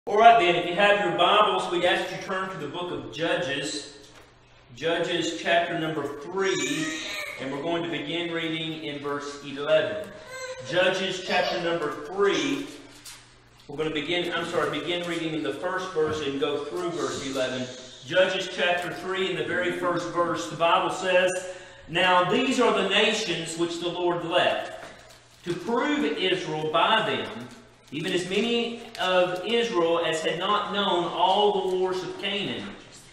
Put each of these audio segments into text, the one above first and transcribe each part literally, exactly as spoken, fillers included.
All right then, if you have your Bibles, we ask you to turn to the book of Judges. Judges chapter number three, and we're going to begin reading in verse eleven. Judges chapter number three, we're going to begin, I'm sorry, begin reading in the first verse and go through verse eleven. Judges chapter three, in the very first verse, the Bible says, "Now these are the nations which the Lord left, to prove Israel by them, even as many of Israel as had not known all the wars of Canaan,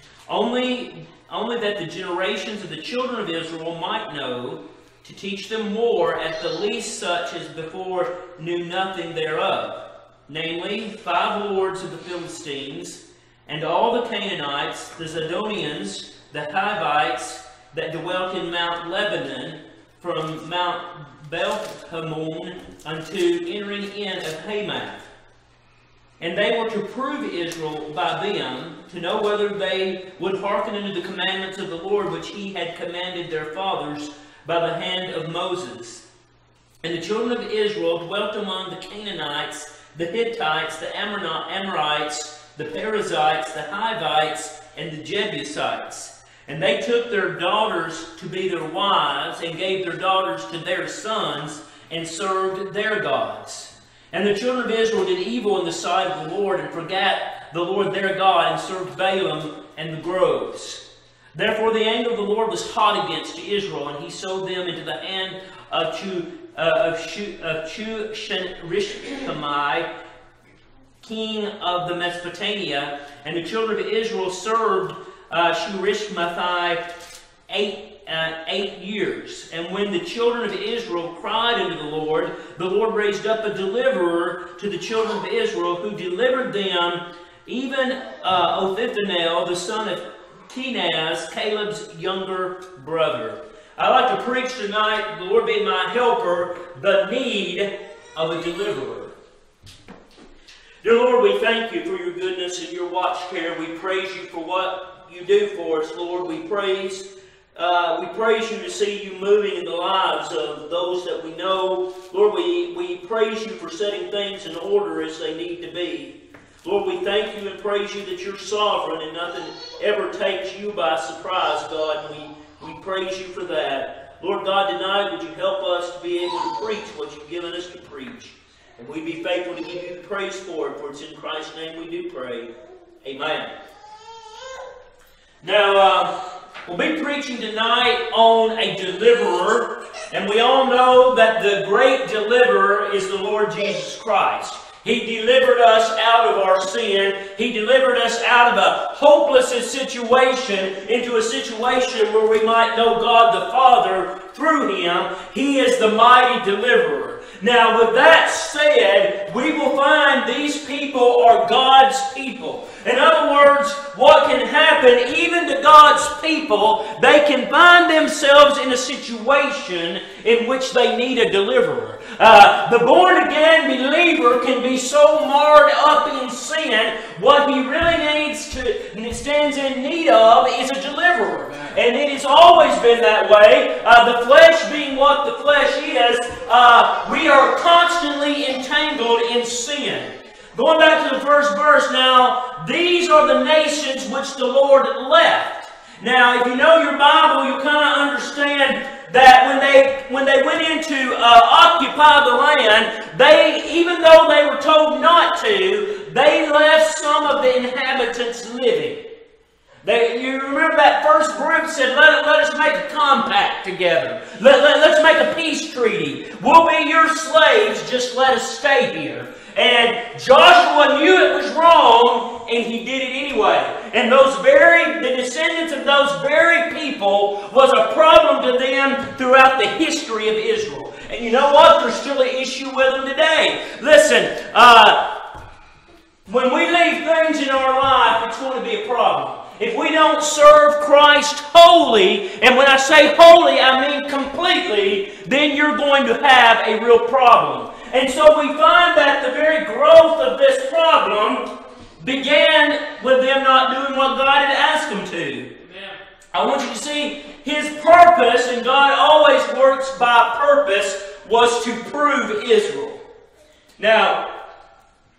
only, only that the generations of the children of Israel might know, to teach them war, at the least such as before knew nothing thereof, namely, five lords of the Philistines, and all the Canaanites, the Zidonians, the Hivites, that dwelt in Mount Lebanon, from Mount Beth-Hamon unto entering in of Hamath. And they were to prove Israel by them, to know whether they would hearken unto the commandments of the Lord, which he had commanded their fathers by the hand of Moses. And the children of Israel dwelt among the Canaanites, the Hittites, the Amorites, the Perizzites, the Hivites, and the Jebusites. And they took their daughters to be their wives, and gave their daughters to their sons, and served their gods. And the children of Israel did evil in the sight of the Lord, and forgat the Lord their God, and served Baalim and the groves. Therefore the anger of the Lord was hot against Israel, and he sold them into the hand of Chu, uh, of Chu, of Chu-Rishkamai, king of the Mesopotamia. And the children of Israel served Uh, Shurishmathai eight, uh, eight years. And when the children of Israel cried unto the Lord, the Lord raised up a deliverer to the children of Israel, who delivered them, even uh, Othniel, the son of Kenaz, Caleb's younger brother. I'd like to preach tonight, the Lord being my helper, the need of a deliverer. Dear Lord, we thank you for your goodness and your watch care. We praise you for what you do for us, Lord. We praise uh, we praise you to see you moving in the lives of those that we know. Lord, we, we praise you for setting things in order as they need to be. Lord, we thank you and praise you that you're sovereign and nothing ever takes you by surprise, God. And we, we praise you for that. Lord God, tonight would you help us to be able to preach what you've given us to preach. And we'd be faithful to give you the praise for it, for it's in Christ's name we do pray. Amen. Now, uh, we'll be preaching tonight on a deliverer, and we all know that the great deliverer is the Lord Jesus Christ. He delivered us out of our sin. He delivered us out of a hopeless situation into a situation where we might know God the Father through Him. He is the mighty deliverer. Now, with that said, we will find these people are God's people. In other words, what can happen even to God's people, they can find themselves in a situation in which they need a deliverer. Uh, the born-again believer can be so marred up in sin, what he really needs to, stands in need of is a deliverer. And it has always been that way. Uh, the flesh being what the flesh is, uh, we are constantly entangled in sin. Going back to the first verse now, these are the nations which the Lord left. Now, if you know your Bible, you'll kind of understand that when they when they went into uh, occupy the land, they, even though they were told not to, they left some of the inhabitants living. They, you remember that first group said, let, let us make a compact together. Let, let, let's make a peace treaty. We'll be your slaves, just let us stay here. And Joshua knew it was wrong, and he did it anyway. And those very, the descendants of those very people was a problem to them throughout the history of Israel. And you know what? There's still an issue with them today. Listen, uh, when we leave things in our life, it's going to be a problem. If we don't serve Christ wholly, and when I say wholly, I mean completely, then you're going to have a real problem. And so we find that the very growth of this problem began with them not doing what God had asked them to. Yeah. I want you to see His purpose, and God always works by purpose, was to prove Israel. Now,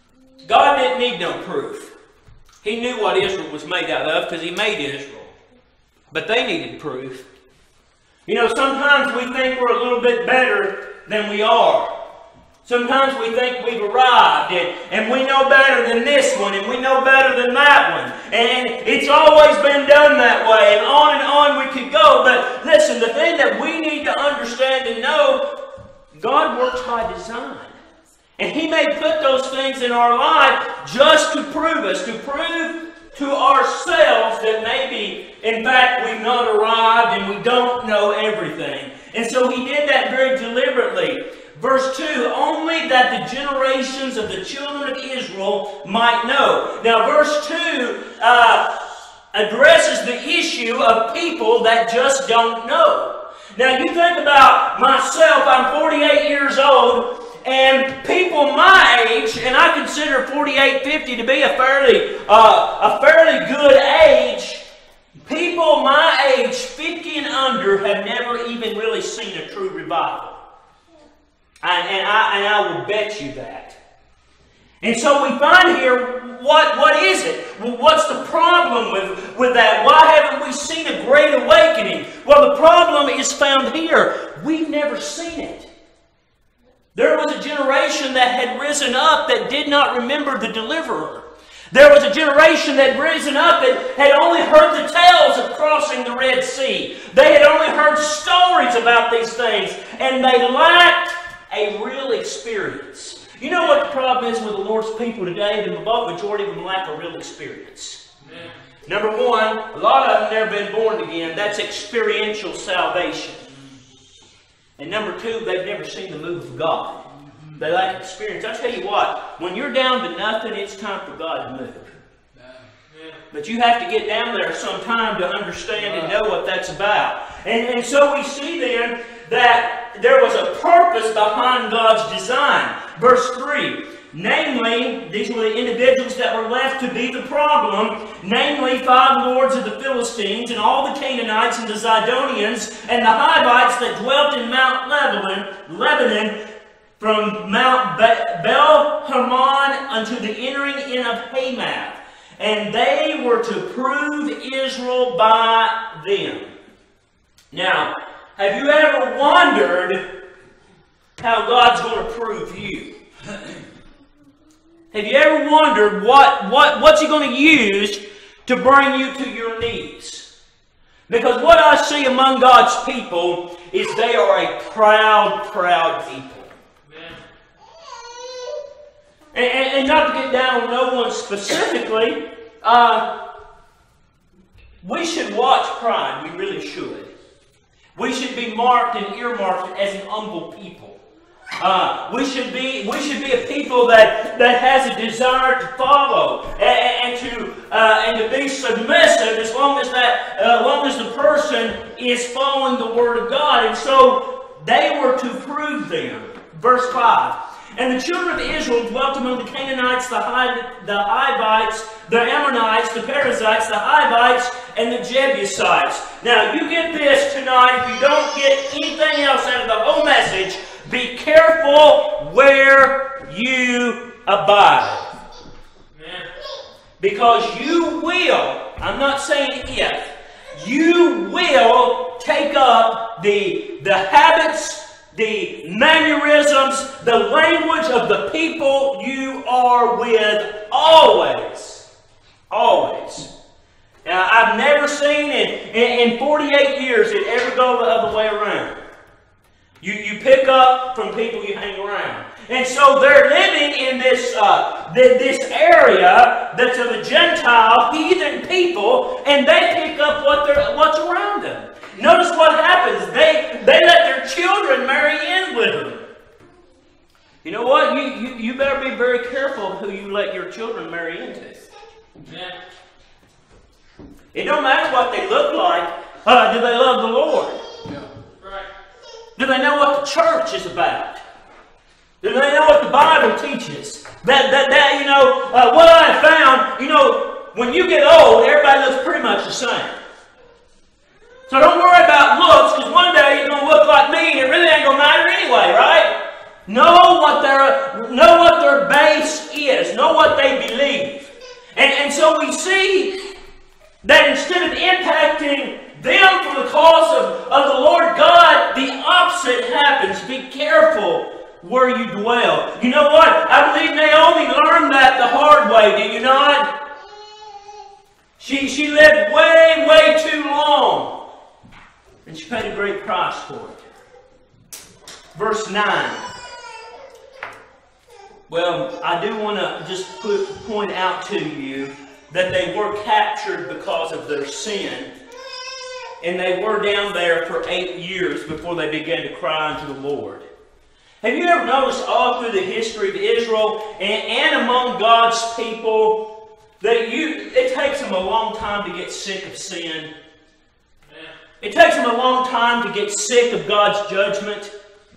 God didn't need no proof. He knew what Israel was made out of because He made Israel. But they needed proof. You know, sometimes we think we're a little bit better than we are. Sometimes we think we've arrived and, and we know better than this one and we know better than that one. And it's always been done that way, and on and on we could go. But listen, the thing that we need to understand and know, God works by design. And He may put those things in our life just to prove us, to prove to ourselves that maybe, in fact, we've not arrived and we don't know everything. And so He did that very deliberately. Verse two, only that the generations of the children of Israel might know. Now, verse two uh, addresses the issue of people that just don't know. Now, you think about myself, I'm forty-eight years old, and people my age, and I consider forty-eight, fifty to be a fairly, uh, a fairly good age. People my age, fifty and under, have never even really seen a true revival. And, and, I, and I will bet you that. And so we find here, what, what is it? What's the problem with, with that? Why haven't we seen a great awakening? Well, the problem is found here. We've never seen it. There was a generation that had risen up that did not remember the deliverer. There was a generation that had risen up that had only heard the tales of crossing the Red Sea. They had only heard stories about these things, and they lacked a real experience. You know what the problem is with the Lord's people today? The majority of them lack a real experience. Amen. Number one, a lot of them never been born again. That's experiential salvation. And number two, they've never seen the move of God. They lack experience. I tell you what, when you're down to nothing, it's time for God to move. But you have to get down there sometime to understand and know what that's about. And, and so we see then that there was a purpose behind God's design. Verse three, namely, these were the individuals that were left to be the problem, namely five lords of the Philistines and all the Canaanites and the Zidonians and the Hivites that dwelt in Mount Lebanon, Lebanon from Mount Bel Hermon unto the entering in of Hamath. And they were to prove Israel by them. Now, have you ever wondered how God's going to prove you? Have you ever wondered what, what, what's He going to use to bring you to your knees? Because what I see among God's people is they are a proud, proud people. And, and, and not to get down on no one specifically, uh, we should watch pride. We really should. We should be marked and earmarked as an humble people. Uh, we should be we should be a people that, that has a desire to follow and, and to uh, and to be submissive as long as that uh, long as the person is following the Word of God. And so they were to prove them. Verse five. And the children of Israel dwelt among the Canaanites, the, Hi- the Hivites, the Ammonites, the Perizzites, the Hivites, and the Jebusites. Now, you get this tonight. If you don't get anything else out of the whole message, be careful where you abide. Because you will, I'm not saying if, you will take up the, the habits, the mannerisms, the language of the people you are with always. Always. Now, I've never seen in, in, in forty-eight years it ever go the other way around. You, you pick up from people you hang around. And so they're living in this, uh, this area that's of a Gentile, heathen people, and they pick up what they're, what's around them. Notice what happens. They, they let their children marry in with them. You know what? You, you, you better be very careful who you let your children marry into. Yeah. It don't matter what they look like. Uh, do they love the Lord? Yeah. Right. Do they know what the church is about? Do they know what the Bible teaches? That, that, that you know, uh, what I have found, you know, when you get old, everybody looks pretty much the same. So don't worry about looks, because one day you're going to look like me, and it really ain't going to matter anyway, right? Know what their, know what their base is. Know what they believe. And, and so we see that instead of impacting them for the cause of, of the Lord God, the opposite happens. Be careful where you dwell. You know what? I believe Naomi learned that the hard way, did you not? She, she lived way, way too long. And she paid a great price for it. Verse nine. Well, I do want to just put, point out to you that they were captured because of their sin. And they were down there for eight years before they began to cry unto the Lord. Have you ever noticed all through the history of Israel and, and among God's people that you it takes them a long time to get sick of sin? It takes them a long time to get sick of God's judgment.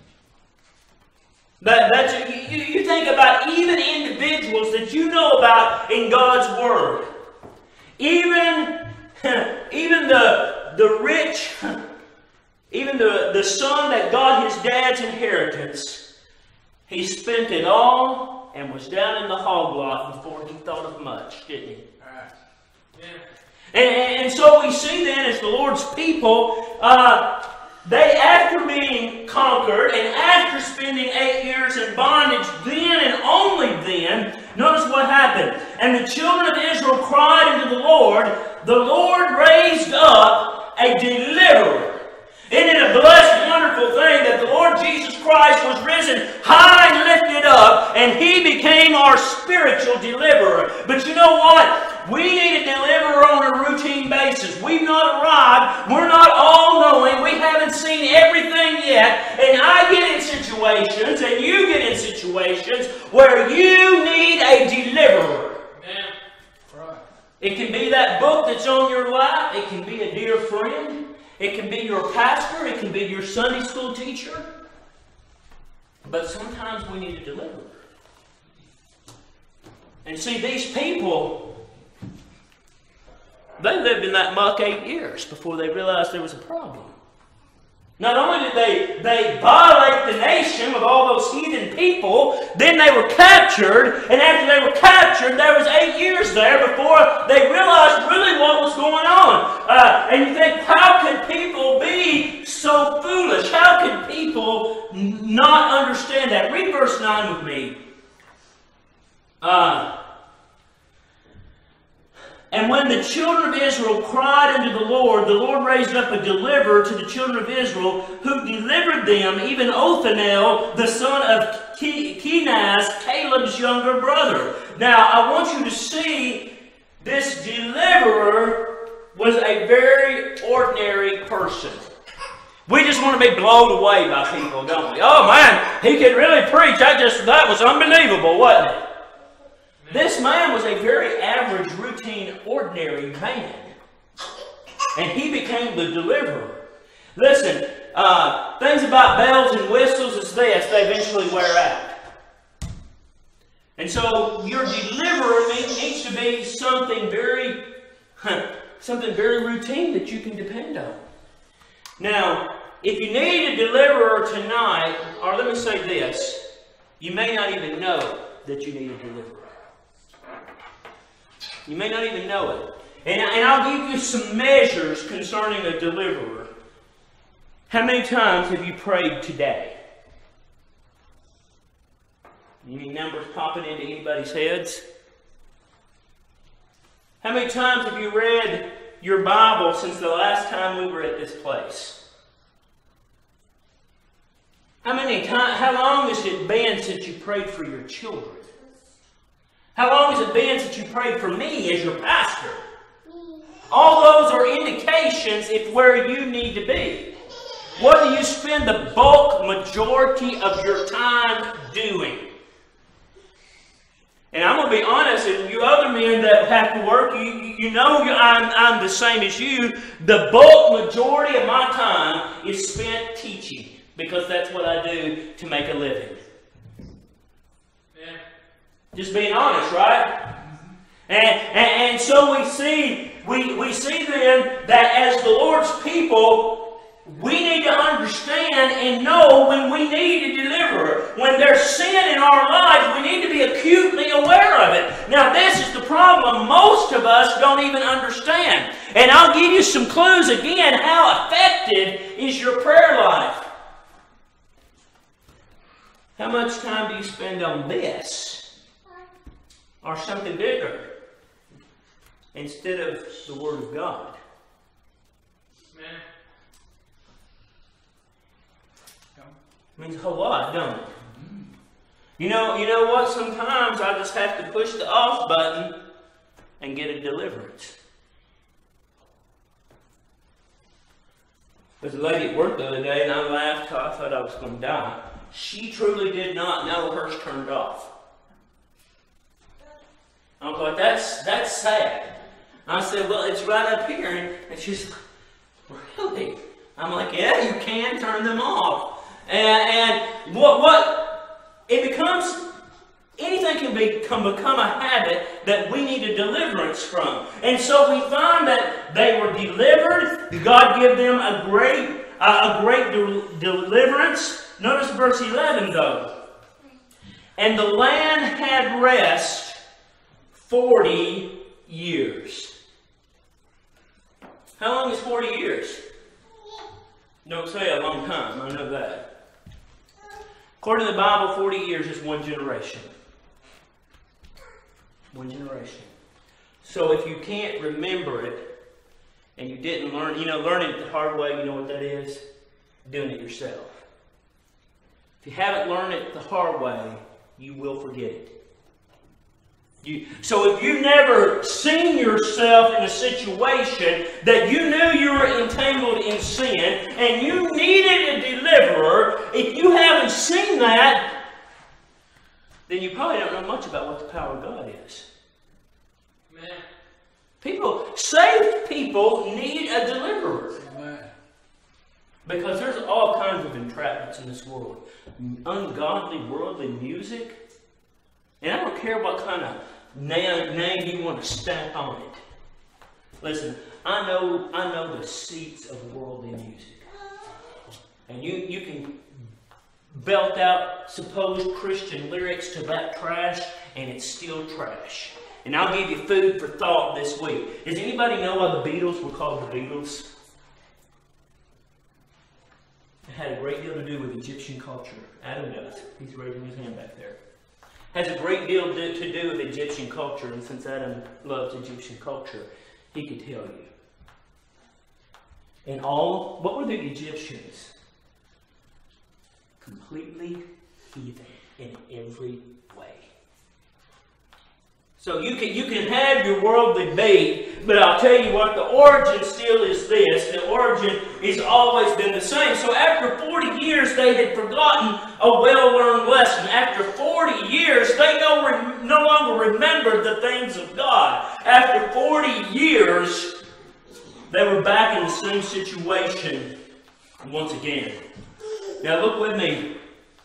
That, that's, you, you think about even individuals that you know about in God's Word. Even, even the, the rich, even the, the son that got his dad's inheritance, he spent it all and was down in the hog lot before he thought of much, didn't he? Right. Yeah. And, and so we see then as the Lord's people, uh, they, after being conquered and after spending eight years in bondage, then and only then, notice what happened. And the children of Israel cried unto the Lord. The Lord raised up a deliverer. Isn't it a blessed, wonderful thing that the Lord Jesus Christ was risen high and lifted up, and He became our spiritual deliverer? But you know what? We need a deliverer on a routine basis. We've not arrived. We're not all-knowing. We haven't seen everything yet. And I get in situations, and you get in situations, where you need a deliverer. Amen. Right. It can be that book that's on your lap. It can be a dear friend. It can be your pastor. It can be your Sunday school teacher. But sometimes we need a deliverer. And see, these people, they lived in that muck eight years before they realized there was a problem. Not only did they, they violate the nation with all those heathen people, then they were captured, and after they were captured, there was eight years there before they realized really what was going on. Uh, and you think, how can people be so foolish? How can people not understand that? Read verse nine with me. Uh, And when the children of Israel cried unto the Lord, the Lord raised up a deliverer to the children of Israel, who delivered them, even Othniel, the son of Kenaz, Caleb's younger brother. Now, I want you to see this deliverer was a very ordinary person. We just want to be blown away by people, don't we? Oh man, he could really preach. I just, that was unbelievable, wasn't it? This man was a very average, routine, ordinary man. And he became the deliverer. Listen, uh, things about bells and whistles is this. They eventually wear out. And so your deliverer needs to be something very, something very routine that you can depend on. Now, if you need a deliverer tonight, or let me say this, you may not even know that you need a deliverer. You may not even know it. And, and I'll give you some measures concerning a deliverer. How many times have you prayed today? Any numbers popping into anybody's heads? How many times have you read your Bible since the last time we were at this place? How many times? How long has it been since you prayed for your children? How long has it been since you prayed for me as your pastor? All those are indications of where you need to be. What do you spend the bulk majority of your time doing? And I'm going to be honest, and you other men that have to work, you, you know I'm, I'm the same as you. The bulk majority of my time is spent teaching, because that's what I do to make a living. Just being honest, right? And, and, and so we see, we, we see then that as the Lord's people, we need to understand and know when we need a deliverer. When there's sin in our lives, we need to be acutely aware of it. Now, this is the problem most of us don't even understand. And I'll give you some clues again. How effective is your prayer life? How much time do you spend on this? Or something bigger? Instead of the Word of God? Man. It means a whole lot, don't it? You know, you know what? Sometimes I just have to push the off button and get a deliverance. There's a lady at work the other day, and I laughed till I thought I was going to die. She truly did not know hers turned off. I was like, that's, that's sad. I said, well, it's right up here. And she's like, really? I'm like, yeah, you can turn them off. And, and what, what, it becomes, anything can become, become a habit that we need a deliverance from. And so we find that they were delivered. God gave them a great, uh, a great de- deliverance. Notice verse eleven though. And the land had rest forty years. How long is forty years? Don't say a long time, I know that. According to the Bible, forty years is one generation. One generation. So if you can't remember it, and you didn't learn, you know, learning it the hard way, you know what that is? Doing it yourself. If you haven't learned it the hard way, you will forget it. You, so if you've never seen yourself in a situation that you knew you were entangled in sin and you needed a deliverer, if you haven't seen that, then you probably don't know much about what the power of God is. Amen. People, saved people need a deliverer. Amen. Because there's all kinds of entrapments in this world. Ungodly, worldly music. And I don't care what kind of name, name you want to stamp on it. Listen, I know I know the seats of worldly music. And you, you can belt out supposed Christian lyrics to that trash, and it's still trash. And I'll give you food for thought this week. Does anybody know why the Beatles were called the Beatles? It had a great deal to do with Egyptian culture. Adam does. He's raising his hand back there. Has a great deal to, to do with Egyptian culture, and since Adam loves Egyptian culture, he could tell you. And all, what were the Egyptians? Completely heathen in every way. So you can, you can have your worldly bait, but I'll tell you what, the origin still is this. The origin has always been the same. So after forty years, they had forgotten a well-learned lesson. After forty years, they no, no longer remembered the things of God. After forty years, they were back in the same situation once again. Now look with me.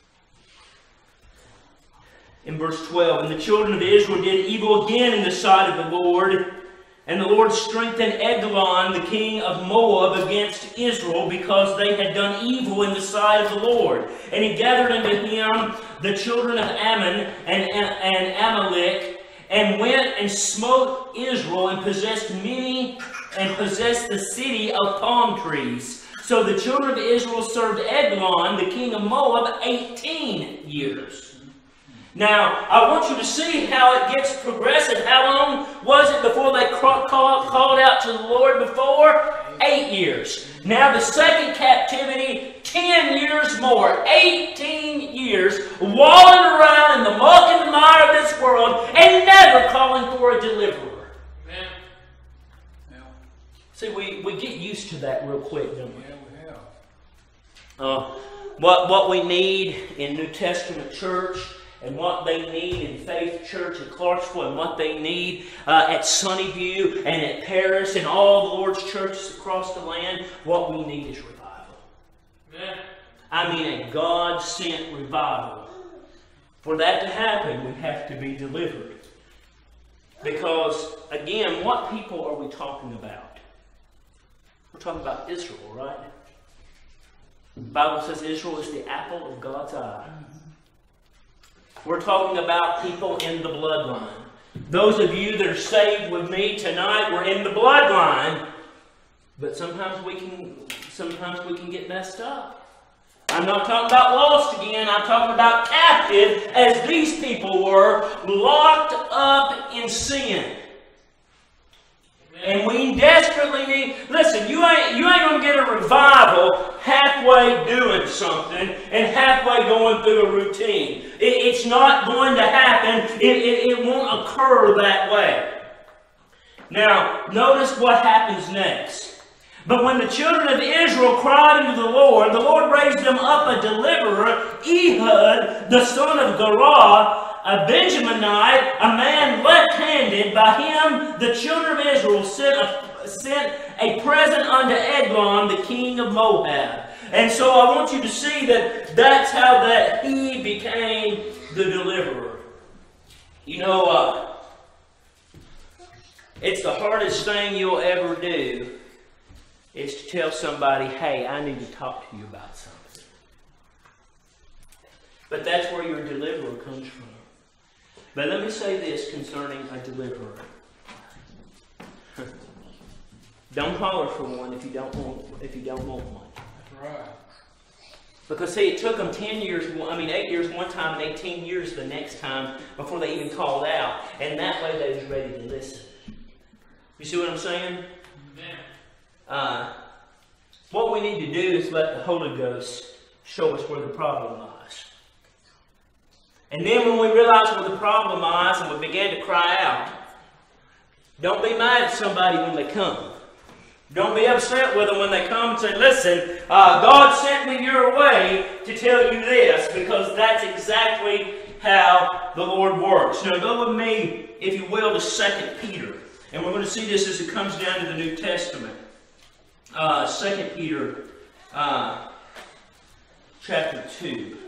In verse twelve, and the children of Israel did evil again in the sight of the Lord, and the Lord strengthened Eglon, the king of Moab, against Israel, because they had done evil in the sight of the Lord. And he gathered unto him the children of Ammon and, and, and Amalek, and went and smote Israel, and possessed many, and possessed the city of palm trees. So the children of Israel served Eglon, the king of Moab, eighteen years. Now, I want you to see how it gets progressive. How long was it before they called, called out to the Lord before? Eight years. Now the second captivity, ten years more. Eighteen years, walling around in the muck and the mire of this world and never calling for a deliverer. Amen. Yeah. See, we, we get used to that real quick, don't we? Yeah, we have. Uh, what, what we need in New Testament church, and what they need in Faith Church at Clarksville, and what they need uh, at Sunnyview and at Paris and all the Lord's churches across the land, what we need is revival. Amen. I mean a God-sent revival. For that to happen, we have to be delivered. Because, again, what people are we talking about? We're talking about Israel, right? The Bible says Israel is the apple of God's eye. We're talking about people in the bloodline. Those of you that are saved with me tonight, we're in the bloodline. But sometimes we can, sometimes we can get messed up. I'm not talking about lost again. I'm talking about captive, as these people were, locked up in sin. And we desperately need, listen, you ain't, you ain't going to get a revival halfway doing something and halfway going through a routine. It, it's not going to happen. It, it, it won't occur that way. Now, notice what happens next. But when the children of Israel cried unto the Lord, the Lord raised them up a deliverer, Ehud, the son of Gerah, a Benjaminite, a man left-handed. By him the children of Israel sent a, sent a present unto Eglon, the king of Moab. And so I want you to see that that's how that he became the deliverer. You know, uh, it's the hardest thing you'll ever do is to tell somebody, hey, I need to talk to you about something. But that's where your deliverer comes from. But let me say this concerning a deliverer. Don't holler for one if you don't want if you don't want one. That's right. Because see, it took them ten years, I mean eight years one time and eighteen years the next time before they even called out. And that way they was ready to listen. You see what I'm saying? Uh, what we need to do is let the Holy Ghost show us where the problem lies. And then when we realize where the problem lies and we begin to cry out, don't be mad at somebody when they come. Don't be upset with them when they come and say, listen, uh, God sent me your way to tell you this, because that's exactly how the Lord works. Now go with me, if you will, to Second Peter. And we're going to see this as it comes down to the New Testament. Uh, Second Peter uh, chapter two.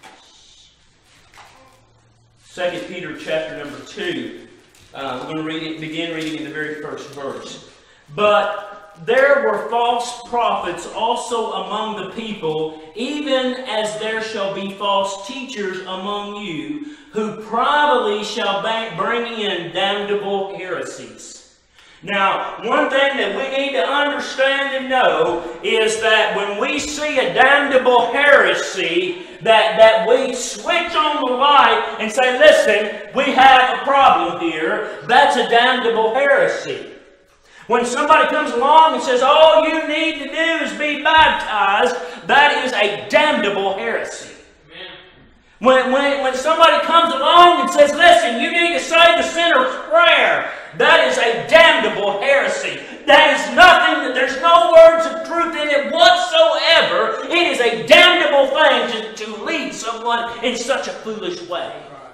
Second Peter chapter number two. Uh, we're going to read it, begin reading in the very first verse. But there were false prophets also among the people, even as there shall be false teachers among you, who privately shall bring in damnable heresies. Now, one thing that we need to understand and know is that when we see a damnable heresy, that, that we switch on the light and say, listen, we have a problem here. That's a damnable heresy. When somebody comes along and says, all you need to do is be baptized, that is a damnable heresy. When, when, when somebody comes along and says, listen, you need to say the sinner's prayer, that is a damnable heresy. That is nothing, there's no words of truth in it whatsoever. It is a damnable thing to, to lead someone in such a foolish way.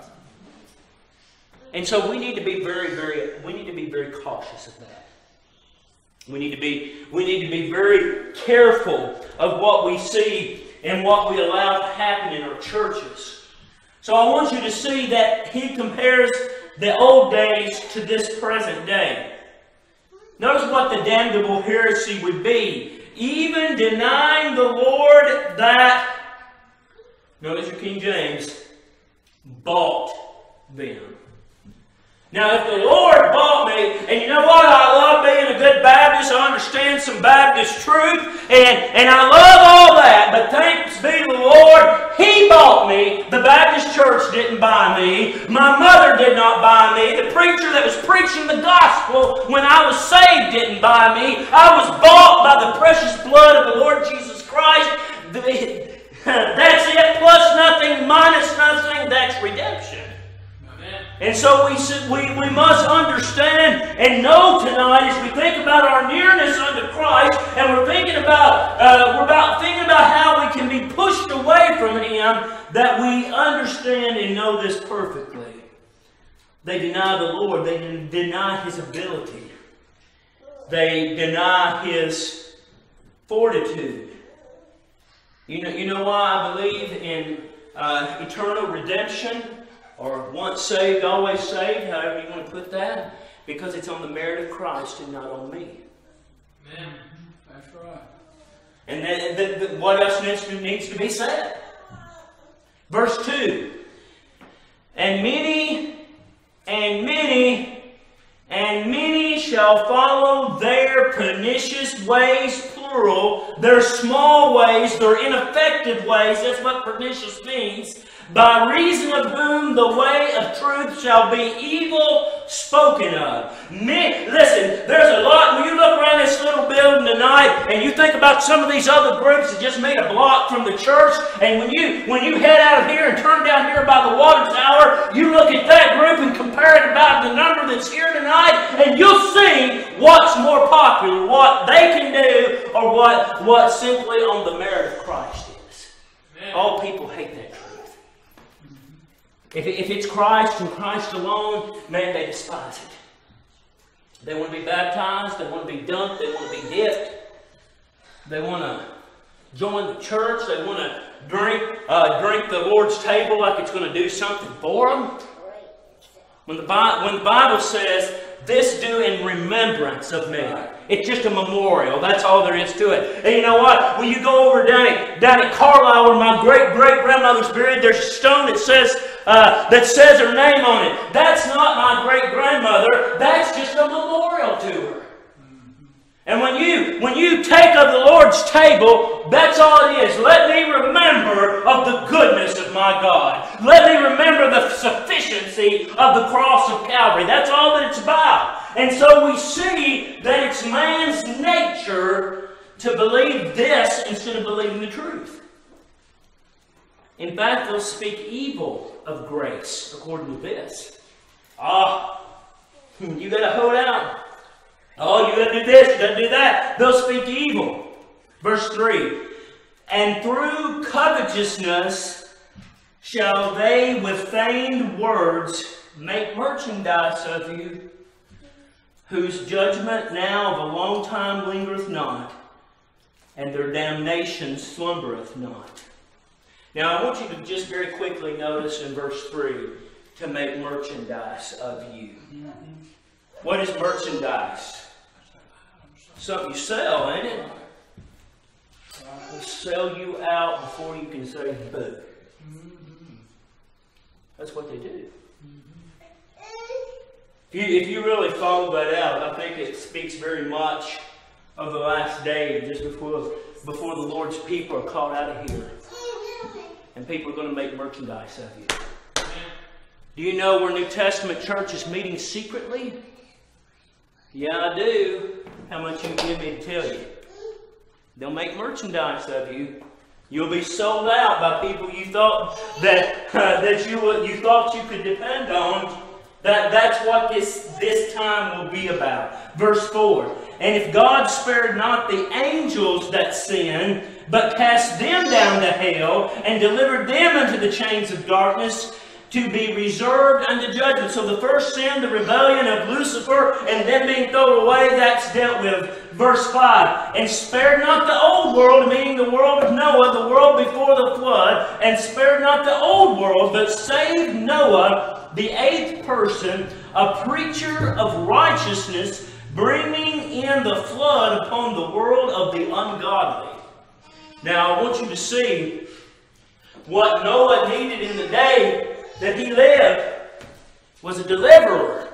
And so we need to be very, very, we need to be very cautious of that. We need to be, we need to be very careful of what we see and what we allow to happen in our churches. So I want you to see that he compares the old days to this present day. Notice what the damnable heresy would be. Even denying the Lord that, notice your King James, bought them. Now, if the Lord bought me, and you know what? I love being a good Baptist. I understand some Baptist truth, and, and I love all that. But thanks be to the Lord, He bought me. The Baptist church didn't buy me. My mother did not buy me. The preacher that was preaching the gospel when I was saved didn't buy me. I was bought by the precious blood of the Lord Jesus Christ. That's it, plus nothing, minus nothing. That's redemption. And so we, we, we must understand and know tonight, as we think about our nearness unto Christ, and we're thinking about uh, we're about thinking about how we can be pushed away from Him, that we understand and know this perfectly. They deny the Lord. They deny His ability. They deny His fortitude. You know, you know why I believe in uh, eternal redemption? Or once saved, always saved, however you want to put that. Because it's on the merit of Christ and not on me. Amen. That's right. And then, the, the, what else needs to, needs to be said? Verse two. And many, and many, and many shall follow their pernicious ways, plural, their small ways, their ineffective ways. That's what pernicious means. By reason of whom the way of truth shall be evil spoken of. Me, listen, there's a lot, when you look around this little building tonight and you think about some of these other groups that just made a block from the church, and when you when you head out of here and turn down here by the water tower, you look at that group and compare it about the number that's here tonight, and you'll see what's more popular, what they can do, or what, what simply on the merit of Christ is. Amen. All people hate that truth. If, if it's Christ and Christ alone, man, they despise it. They want to be baptized. They want to be dunked. They want to be dipped. They want to join the church. They want to drink, uh, drink the Lord's table like it's going to do something for them. When the, Bible, when the Bible says, this do in remembrance of me. It's just a memorial. That's all there is to it. And you know what? When you go over down at, down at Carlisle where my great-great-grandmother's buried, there's a stone that says, uh, that says her name on it. That's not my great-grandmother. That's just a memorial to her. And when you, when you take of the Lord's table, that's all it is. Let me remember of the goodness of my God. Let me remember the sufficiency of the cross of Calvary. That's all that it's about. And so we see that it's man's nature to believe this instead of believing the truth. In fact, they'll speak evil of grace according to this. Ah, you got to hold out. Oh, you got to do this, you got to do that. They'll speak evil. Verse three. And through covetousness shall they with feigned words make merchandise of you, whose judgment now of a long time lingereth not, and their damnation slumbereth not. Now I want you to just very quickly notice in verse three, to make merchandise of you. What is merchandise? Something you sell, ain't it? They'll sell you out before you can say boo. That's what they do. If you, if you really follow that out, I think it speaks very much of the last day, just before, before the Lord's people are called out of here. And people are going to make merchandise of you. Do you know where New Testament church is meeting secretly? Yeah, I do. How much you give me to tell you? They'll make merchandise of you. You'll be sold out by people you thought that uh, that you you thought you could depend on. That that's what this this time will be about. Verse four. And if God spared not the angels that sinned, but cast them down to hell and delivered them into the chains of darkness, to be reserved unto judgment. So the first sin, the rebellion of Lucifer, and them being thrown away, that's dealt with. Verse five. And spared not the old world, meaning the world of Noah, the world before the flood, and spared not the old world, but saved Noah, the eighth person, a preacher of righteousness, bringing in the flood upon the world of the ungodly. Now I want you to see what Noah needed in the day that he lived was a deliverer.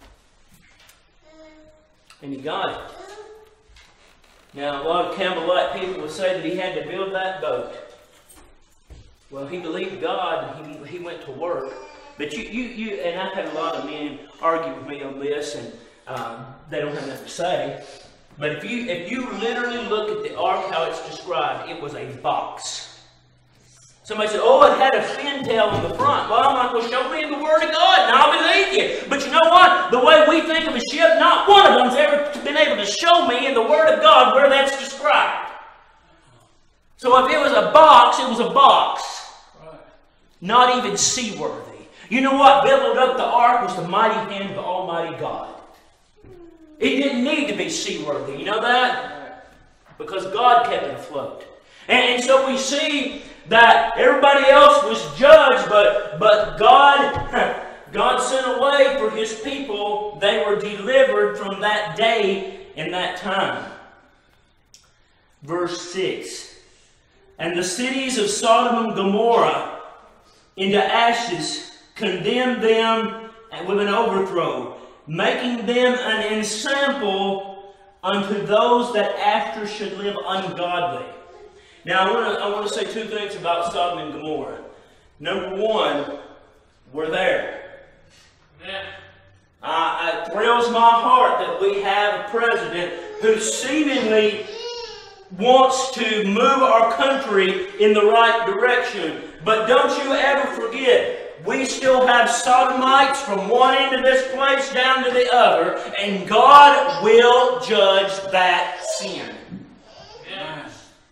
And he got it. Now, a lot of Campbellite people will say that he had to build that boat. Well, he believed God and he, he went to work. But you, you, you, and I've had a lot of men argue with me on this, and um, they don't have nothing to say. But if you, if you literally look at the ark, how it's described, it was a box. Somebody said, oh, it had a fin tail on the front. Well, I'm like, well, show me in the Word of God, and I'll believe you. But you know what? The way we think of a ship, not one of them's ever been able to show me in the Word of God where that's described. So if it was a box, it was a box. Right. Not even seaworthy. You know what billowed up the ark was the mighty hand of the Almighty God. It didn't need to be seaworthy. You know that? Because God kept it afloat. And, and so we see that everybody else was judged, but, but God, God sent a way for His people. They were delivered from that day and that time. verse six. And the cities of Sodom and Gomorrah into ashes, condemned them with an overthrow, making them an ensample unto those that after should live ungodly. Now I want to I want to say two things about Sodom and Gomorrah. Number one, we're there. Amen. Uh, it thrills my heart that we have a president who seemingly wants to move our country in the right direction. But don't you ever forget, we still have sodomites from one end of this place down to the other, and God will judge that sin. Amen.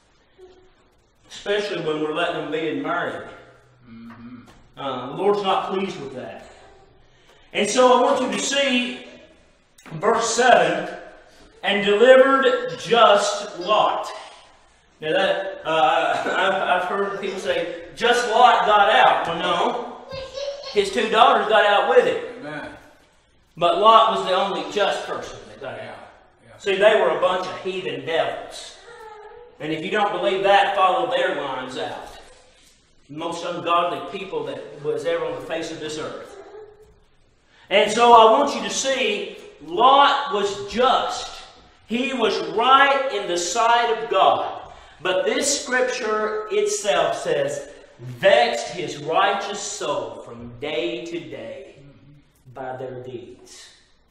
Especially when we're letting them be married. Uh, the Lord's not pleased with that. And so I want you to see verse seven, and delivered just Lot. Now that, uh, I've, I've heard people say, just Lot got out. Well, no. His two daughters got out with him. Amen. But Lot was the only just person that got out. Yeah. See, they were a bunch of heathen devils. And if you don't believe that, follow their lines out. Most ungodly people that was ever on the face of this earth. And so I want you to see, Lot was just. He was right in the sight of God. But this scripture itself says, vexed his righteous soul from day to day by their deeds.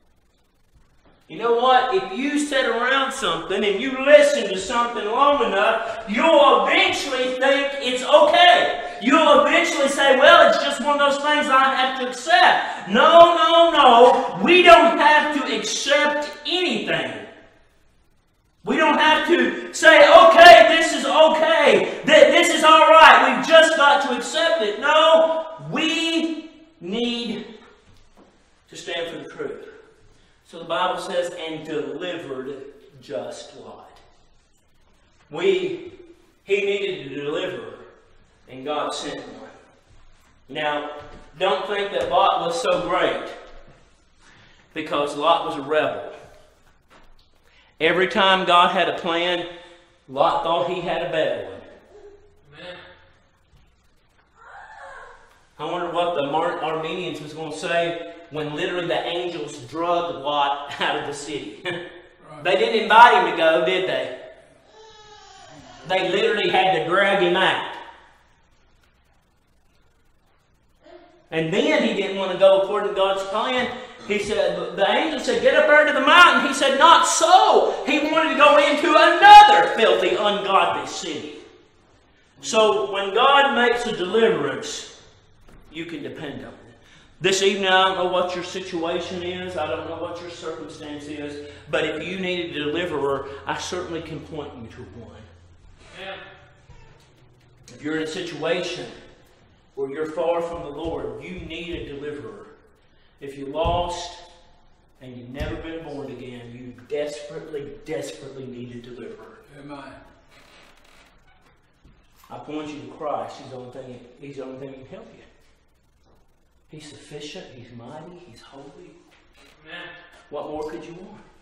You know what? If you sit around something and you listen to something long enough, you'll eventually think it's okay. You'll eventually say, well, it's just one of those things I have to accept. No, no, no. We don't have to accept anything. We don't have to say, okay, this is okay. This is all right. We've just got to accept it. No, we need to stand for the truth. So the Bible says, and delivered just Lot. We, he needed a deliverer, and God sent one. Now, don't think that Lot was so great, because Lot was a rebel. Every time God had a plan, Lot thought he had a better one. Amen. I wonder what the Ar- Armenians was going to say when literally the angels drugged Lot out of the city. They didn't invite him to go, did they? They literally had to drag him out. And then he didn't want to go according to God's plan. He said, the angel said, get up there to the mountain. He said, not so. He wanted to go into another filthy, ungodly city. So when God makes a deliverance, you can depend on it. This evening, I don't know what your situation is. I don't know what your circumstance is. But if you need a deliverer, I certainly can point you to one. Amen. If you're in a situation where you're far from the Lord, you need a deliverer. If you're lost and you've never been born again, you desperately, desperately need a deliverer. Amen. I point you to Christ. He's the only thing, he's the only thing that can help you. He's sufficient. He's mighty. He's holy. Amen. What more could you want?